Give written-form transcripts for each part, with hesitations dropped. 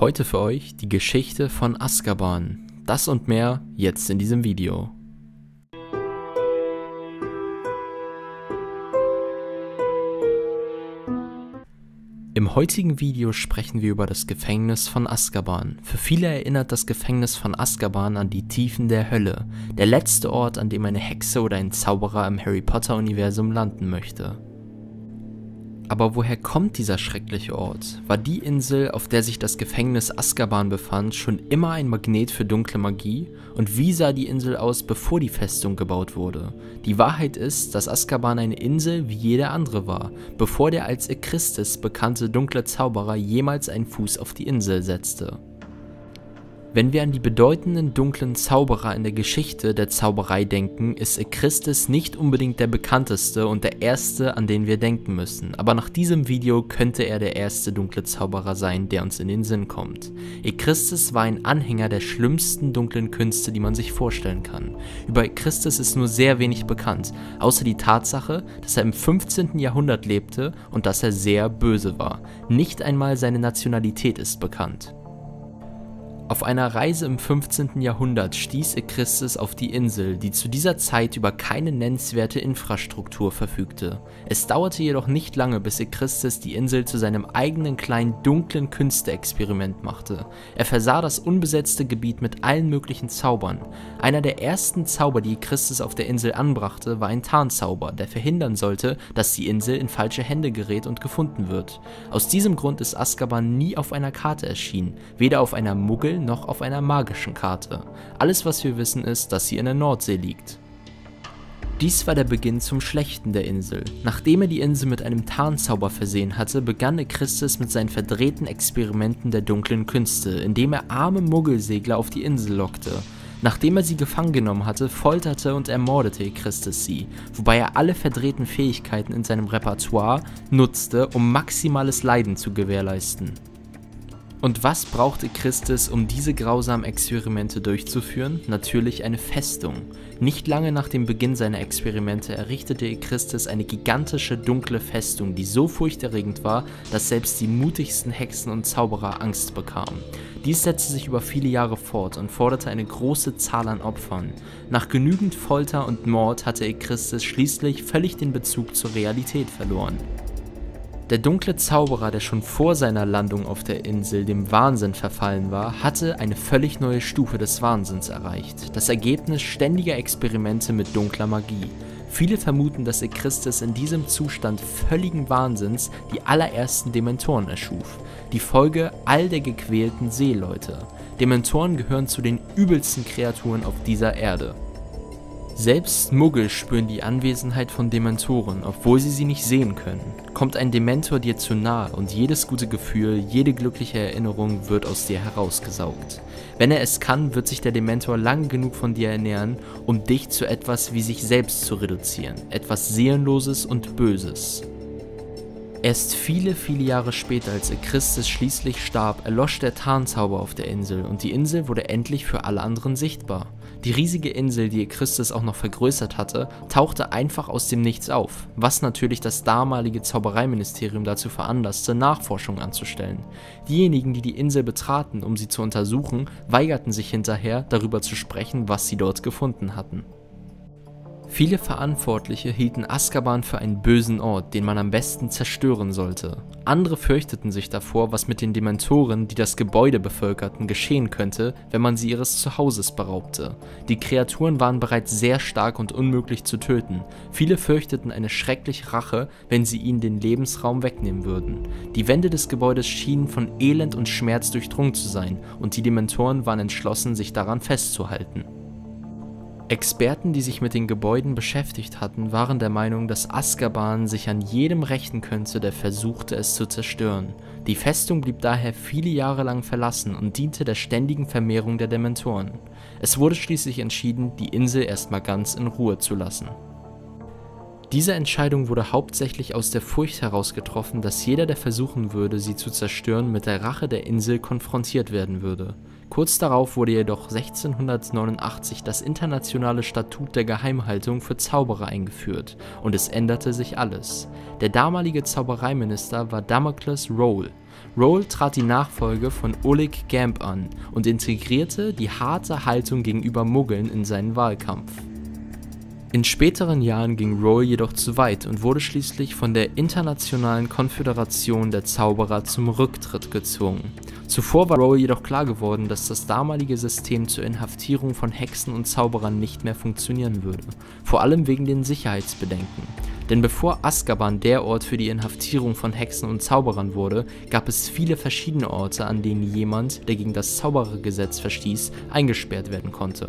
Heute für euch die Geschichte von Azkaban. Das und mehr jetzt in diesem Video. Im heutigen Video sprechen wir über das Gefängnis von Azkaban. Für viele erinnert das Gefängnis von Azkaban an die Tiefen der Hölle, der letzte Ort, an dem eine Hexe oder ein Zauberer im Harry Potter-Universum landen möchte. Aber woher kommt dieser schreckliche Ort? War die Insel, auf der sich das Gefängnis Azkaban befand, schon immer ein Magnet für dunkle Magie? Und wie sah die Insel aus, bevor die Festung gebaut wurde? Die Wahrheit ist, dass Azkaban eine Insel wie jede andere war, bevor der als Ekristis bekannte dunkle Zauberer jemals einen Fuß auf die Insel setzte. Wenn wir an die bedeutenden dunklen Zauberer in der Geschichte der Zauberei denken, ist Ekristis nicht unbedingt der bekannteste und der erste, an den wir denken müssen, aber nach diesem Video könnte er der erste dunkle Zauberer sein, der uns in den Sinn kommt. Ekristis war ein Anhänger der schlimmsten dunklen Künste, die man sich vorstellen kann. Über Ekristis ist nur sehr wenig bekannt, außer die Tatsache, dass er im 15. Jahrhundert lebte und dass er sehr böse war. Nicht einmal seine Nationalität ist bekannt. Auf einer Reise im 15. Jahrhundert stieß Ekristis auf die Insel, die zu dieser Zeit über keine nennenswerte Infrastruktur verfügte. Es dauerte jedoch nicht lange, bis Ekristis die Insel zu seinem eigenen kleinen dunklen Künste-Experiment machte. Er versah das unbesetzte Gebiet mit allen möglichen Zaubern. Einer der ersten Zauber, die Ekristis auf der Insel anbrachte, war ein Tarnzauber, der verhindern sollte, dass die Insel in falsche Hände gerät und gefunden wird. Aus diesem Grund ist Azkaban nie auf einer Karte erschienen, weder auf einer Muggel- noch auf einer magischen Karte. Alles, was wir wissen, ist, dass sie in der Nordsee liegt. Dies war der Beginn zum Schlechten der Insel. Nachdem er die Insel mit einem Tarnzauber versehen hatte, begann Ekristis mit seinen verdrehten Experimenten der dunklen Künste, indem er arme Muggelsegler auf die Insel lockte. Nachdem er sie gefangen genommen hatte, folterte und ermordete Ekristis sie, wobei er alle verdrehten Fähigkeiten in seinem Repertoire nutzte, um maximales Leiden zu gewährleisten. Und was brauchte Ekristis, um diese grausamen Experimente durchzuführen? Natürlich eine Festung. Nicht lange nach dem Beginn seiner Experimente errichtete Ekristis eine gigantische dunkle Festung, die so furchterregend war, dass selbst die mutigsten Hexen und Zauberer Angst bekamen. Dies setzte sich über viele Jahre fort und forderte eine große Zahl an Opfern. Nach genügend Folter und Mord hatte Ekristis schließlich völlig den Bezug zur Realität verloren. Der dunkle Zauberer, der schon vor seiner Landung auf der Insel dem Wahnsinn verfallen war, hatte eine völlig neue Stufe des Wahnsinns erreicht, das Ergebnis ständiger Experimente mit dunkler Magie. Viele vermuten, dass Ekristis in diesem Zustand völligen Wahnsinns die allerersten Dementoren erschuf, die Folge all der gequälten Seeleute. Dementoren gehören zu den übelsten Kreaturen auf dieser Erde. Selbst Muggel spüren die Anwesenheit von Dementoren, obwohl sie nicht sehen können. Kommt ein Dementor dir zu nahe und jedes gute Gefühl, jede glückliche Erinnerung wird aus dir herausgesaugt. Wenn er es kann, wird sich der Dementor lang genug von dir ernähren, um dich zu etwas wie sich selbst zu reduzieren, etwas Seelenloses und Böses. Erst viele Jahre später, als Ekristis schließlich starb, erlosch der Tarnzauber auf der Insel und die Insel wurde endlich für alle anderen sichtbar. Die riesige Insel, die Ekristis auch noch vergrößert hatte, tauchte einfach aus dem Nichts auf, was natürlich das damalige Zaubereiministerium dazu veranlasste, Nachforschungen anzustellen. Diejenigen, die die Insel betraten, um sie zu untersuchen, weigerten sich hinterher, darüber zu sprechen, was sie dort gefunden hatten. Viele Verantwortliche hielten Azkaban für einen bösen Ort, den man am besten zerstören sollte. Andere fürchteten sich davor, was mit den Dementoren, die das Gebäude bevölkerten, geschehen könnte, wenn man sie ihres Zuhauses beraubte. Die Kreaturen waren bereits sehr stark und unmöglich zu töten. Viele fürchteten eine schreckliche Rache, wenn sie ihnen den Lebensraum wegnehmen würden. Die Wände des Gebäudes schienen von Elend und Schmerz durchdrungen zu sein, und die Dementoren waren entschlossen, sich daran festzuhalten. Experten, die sich mit den Gebäuden beschäftigt hatten, waren der Meinung, dass Azkaban sich an jedem rächen könnte, der versuchte, es zu zerstören. Die Festung blieb daher viele Jahre lang verlassen und diente der ständigen Vermehrung der Dementoren. Es wurde schließlich entschieden, die Insel erstmal ganz in Ruhe zu lassen. Diese Entscheidung wurde hauptsächlich aus der Furcht heraus getroffen, dass jeder, der versuchen würde, sie zu zerstören, mit der Rache der Insel konfrontiert werden würde. Kurz darauf wurde jedoch 1689 das internationale Statut der Geheimhaltung für Zauberer eingeführt und es änderte sich alles. Der damalige Zaubereiminister war Damocles Rowl. Roll trat die Nachfolge von Oleg Gamp an und integrierte die harte Haltung gegenüber Muggeln in seinen Wahlkampf. In späteren Jahren ging Roll jedoch zu weit und wurde schließlich von der Internationalen Konföderation der Zauberer zum Rücktritt gezwungen. Zuvor war Roll jedoch klar geworden, dass das damalige System zur Inhaftierung von Hexen und Zauberern nicht mehr funktionieren würde, vor allem wegen den Sicherheitsbedenken. Denn bevor Azkaban der Ort für die Inhaftierung von Hexen und Zauberern wurde, gab es viele verschiedene Orte, an denen jemand, der gegen das Zauberergesetz verstieß, eingesperrt werden konnte.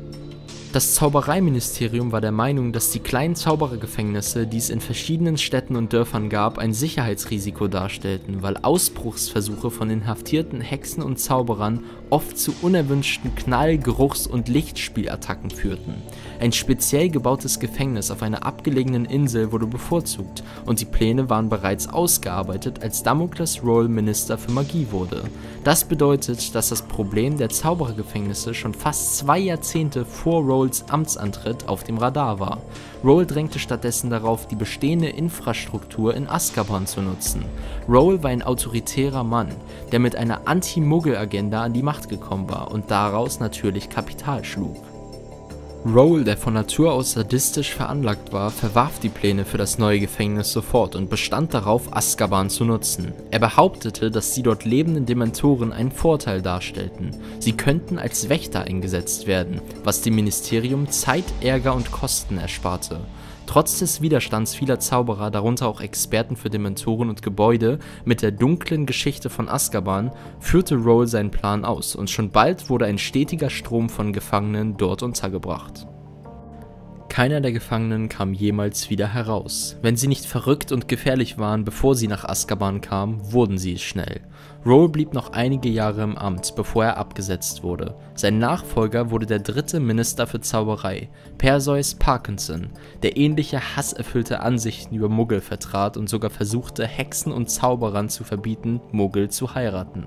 Das Zaubereiministerium war der Meinung, dass die kleinen Zauberergefängnisse, die es in verschiedenen Städten und Dörfern gab, ein Sicherheitsrisiko darstellten, weil Ausbruchsversuche von inhaftierten Hexen und Zauberern oft zu unerwünschten Knall-, Geruchs- und Lichtspielattacken führten. Ein speziell gebautes Gefängnis auf einer abgelegenen Insel wurde bevorzugt und die Pläne waren bereits ausgearbeitet, als Damokles Roll Minister für Magie wurde. Das bedeutet, dass das Problem der Zauberergefängnisse schon fast 2 Jahrzehnte vor Rolls Amtsantritt auf dem Radar war. Roll drängte stattdessen darauf, die bestehende Infrastruktur in Azkaban zu nutzen. Roll war ein autoritärer Mann, der mit einer Anti-Muggel-Agenda an die Macht gekommen war und daraus natürlich Kapital schlug. Roll, der von Natur aus sadistisch veranlagt war, verwarf die Pläne für das neue Gefängnis sofort und bestand darauf, Azkaban zu nutzen. Er behauptete, dass die dort lebenden Dementoren einen Vorteil darstellten. Sie könnten als Wächter eingesetzt werden, was dem Ministerium Zeit, Ärger und Kosten ersparte. Trotz des Widerstands vieler Zauberer, darunter auch Experten für Dementoren und Gebäude, mit der dunklen Geschichte von Azkaban, führte Roll seinen Plan aus und schon bald wurde ein stetiger Strom von Gefangenen dort untergebracht. Keiner der Gefangenen kam jemals wieder heraus. Wenn sie nicht verrückt und gefährlich waren, bevor sie nach Azkaban kamen, wurden sie es schnell. Roll blieb noch einige Jahre im Amt, bevor er abgesetzt wurde. Sein Nachfolger wurde der 3. Minister für Zauberei, Perseus Parkinson, der ähnliche hasserfüllte Ansichten über Muggel vertrat und sogar versuchte, Hexen und Zauberern zu verbieten, Muggel zu heiraten.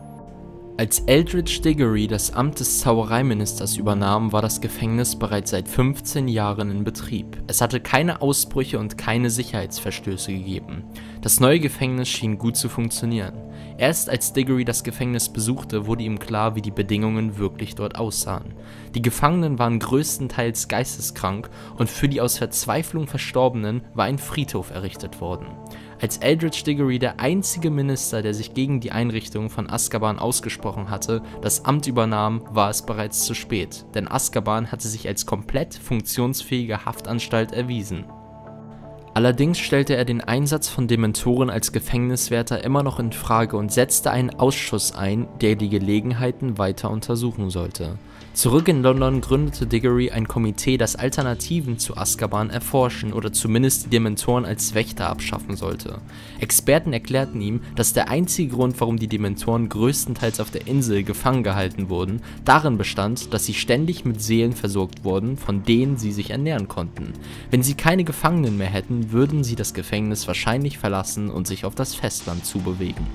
Als Eldridge Diggory das Amt des Zaubereiministers übernahm, war das Gefängnis bereits seit 15 Jahren in Betrieb. Es hatte keine Ausbrüche und keine Sicherheitsverstöße gegeben. Das neue Gefängnis schien gut zu funktionieren. Erst als Diggory das Gefängnis besuchte, wurde ihm klar, wie die Bedingungen wirklich dort aussahen. Die Gefangenen waren größtenteils geisteskrank und für die aus Verzweiflung Verstorbenen war ein Friedhof errichtet worden. Als Eldridge Diggory, der einzige Minister, der sich gegen die Einrichtung von Azkaban ausgesprochen hatte, das Amt übernahm, war es bereits zu spät, denn Azkaban hatte sich als komplett funktionsfähige Haftanstalt erwiesen. Allerdings stellte er den Einsatz von Dementoren als Gefängniswärter immer noch in Frage und setzte einen Ausschuss ein, der die Gelegenheiten weiter untersuchen sollte. Zurück in London gründete Diggory ein Komitee, das Alternativen zu Azkaban erforschen oder zumindest die Dementoren als Wächter abschaffen sollte. Experten erklärten ihm, dass der einzige Grund, warum die Dementoren größtenteils auf der Insel gefangen gehalten wurden, darin bestand, dass sie ständig mit Seelen versorgt wurden, von denen sie sich ernähren konnten. Wenn sie keine Gefangenen mehr hätten, würden sie das Gefängnis wahrscheinlich verlassen und sich auf das Festland zubewegen.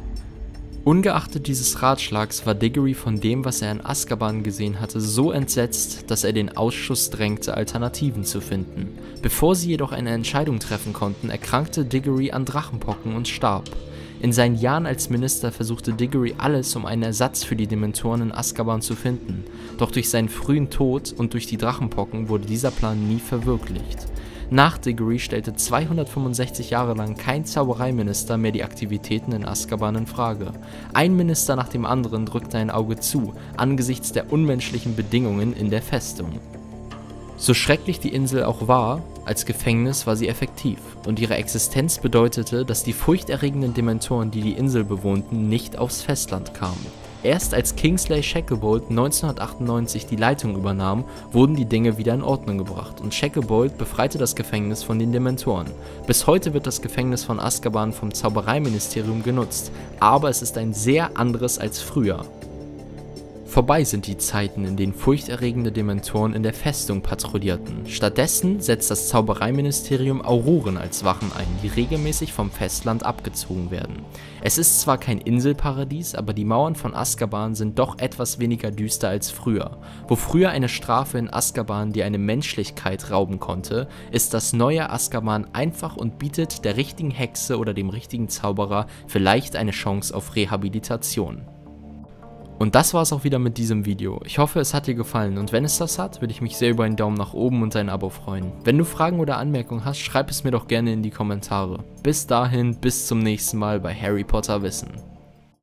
Ungeachtet dieses Ratschlags war Diggory von dem, was er in Azkaban gesehen hatte, so entsetzt, dass er den Ausschuss drängte, Alternativen zu finden. Bevor sie jedoch eine Entscheidung treffen konnten, erkrankte Diggory an Drachenpocken und starb. In seinen Jahren als Minister versuchte Diggory alles, um einen Ersatz für die Dementoren in Azkaban zu finden, doch durch seinen frühen Tod und durch die Drachenpocken wurde dieser Plan nie verwirklicht. Nach Diggory stellte 265 Jahre lang kein Zaubereiminister mehr die Aktivitäten in Azkaban in Frage. Ein Minister nach dem anderen drückte ein Auge zu, angesichts der unmenschlichen Bedingungen in der Festung. So schrecklich die Insel auch war, als Gefängnis war sie effektiv und ihre Existenz bedeutete, dass die furchterregenden Dementoren, die die Insel bewohnten, nicht aufs Festland kamen. Erst als Kingsley Shacklebolt 1998 die Leitung übernahm, wurden die Dinge wieder in Ordnung gebracht und Shacklebolt befreite das Gefängnis von den Dementoren. Bis heute wird das Gefängnis von Azkaban vom Zaubereiministerium genutzt, aber es ist ein sehr anderes als früher. Vorbei sind die Zeiten, in denen furchterregende Dementoren in der Festung patrouillierten. Stattdessen setzt das Zaubereiministerium Auroren als Wachen ein, die regelmäßig vom Festland abgezogen werden. Es ist zwar kein Inselparadies, aber die Mauern von Azkaban sind doch etwas weniger düster als früher. Wo früher eine Strafe in Azkaban dir eine Menschlichkeit rauben konnte, ist das neue Azkaban einfach und bietet der richtigen Hexe oder dem richtigen Zauberer vielleicht eine Chance auf Rehabilitation. Und das war's auch wieder mit diesem Video. Ich hoffe, es hat dir gefallen und wenn es das hat, würde ich mich sehr über einen Daumen nach oben und ein Abo freuen. Wenn du Fragen oder Anmerkungen hast, schreib es mir doch gerne in die Kommentare. Bis dahin, bis zum nächsten Mal bei Harry Potter Wissen.